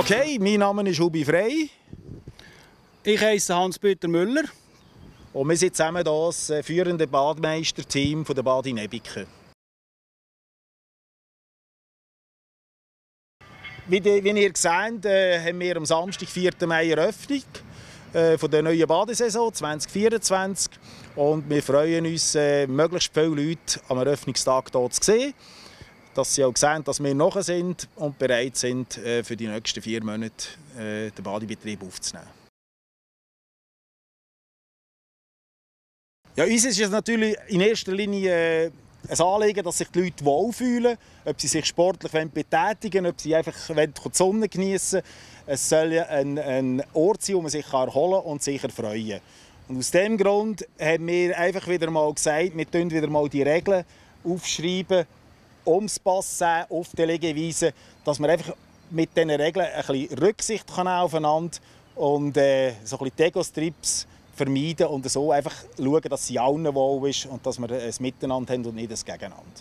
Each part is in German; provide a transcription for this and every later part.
Okay, mein Name ist Hubi Frey. Ich heiße Hans-Peter Müller. Und wir sind zusammen das führende Badmeisterteam der Bad in Ebiken. Wie ihr seht, haben wir am Samstag, 4. Mai, Eröffnung von der neuen Badesaison 2024. Und wir freuen uns, möglichst viele Leute am Eröffnungstag hier zu sehen. Dass sie auch sehen, dass wir nachher sind und bereit sind, für die nächsten 4 Monate den Badebetrieb aufzunehmen. Ja, uns ist es natürlich in erster Linie ein Anliegen, dass sich die Leute wohlfühlen, ob sie sich sportlich betätigen wollen, ob sie einfach die Sonne genießen wollen. Es soll ein Ort sein, wo man sich erholen und sich erfreuen kann. Und aus diesem Grund haben wir einfach wieder mal gesagt, wir schreiben wieder mal die Regeln aufschreiben, ums Bassin, auf die Liegewiese, dass man einfach mit diesen Regeln ein bisschen Rücksicht aufeinander und so ein bisschen die Ego-Trips vermeiden und so einfach schauen, dass es allen wohl ist und dass wir ein Miteinander haben und nicht ein Gegeneinander.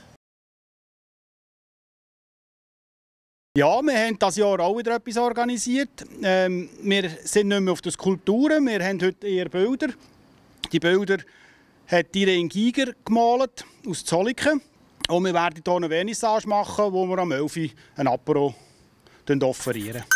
Ja, wir haben dieses Jahr auch wieder etwas organisiert. Wir sind nicht mehr auf den Skulpturen, wir haben heute eher Bilder. Die Bilder hat Irene Giger gemalt aus Zolliken. Und wir werden hier eine Vernissage machen, wo wir am 11 Uhr ein Apero offerieren.